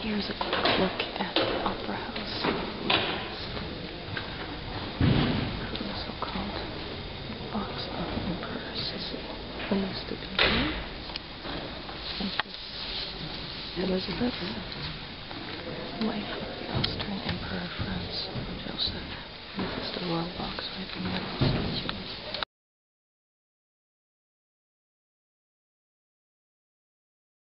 Here's a quick look at the Opera House. The so-called box of Emperor Sissi. They used to be here. Elizabeth, wife of the Austrian Emperor Franz Joseph. This is the royal box right in the middle.